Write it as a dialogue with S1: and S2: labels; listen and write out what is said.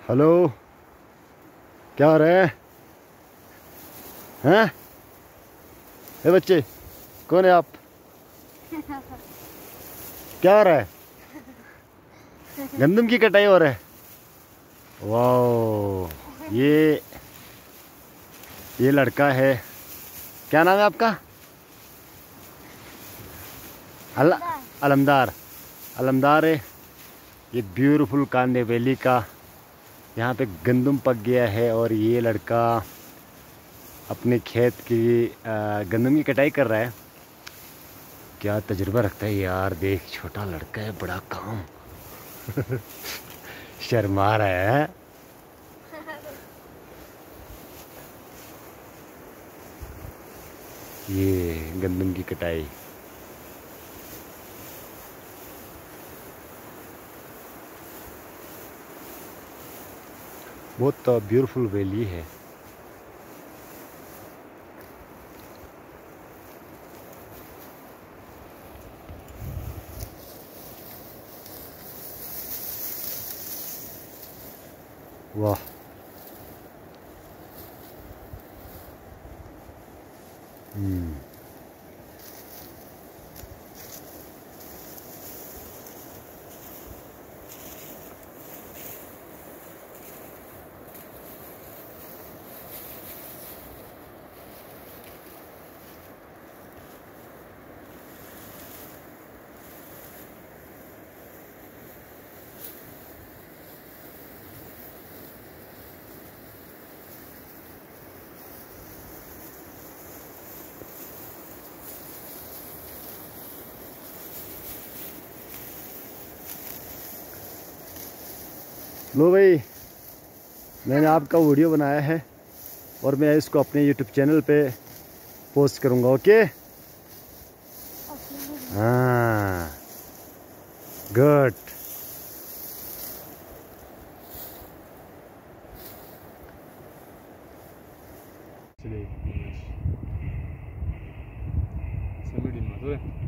S1: Hello, क्या हो रहा है? हैं? ए बच्चे, कौन है आप? क्या हो रहा है? गंदम की कटाई हो रहा है। वाह, ये लड़का है। क्या नाम है आपका? अल अलमदार। अलमदार है। ये ब्यूटीफुल कांदे वैली का यहाँ पे गंदम पक गया है और ये लड़का अपने खेत की गंदम की कटाई कर रहा है। क्या तजुर्बा रखता है यार, देख छोटा लड़का है, बड़ा काम। शर्मा रहा है। ये गंदम की कटाई। बहुत ब्यूटीफुल वैली है। वाह, लो भाई, मैंने आपका वीडियो बनाया है और मैं इसको अपने यूट्यूब चैनल पे पोस्ट करूँगा। ओके? हाँ, गुड।
S2: Salut, Salut,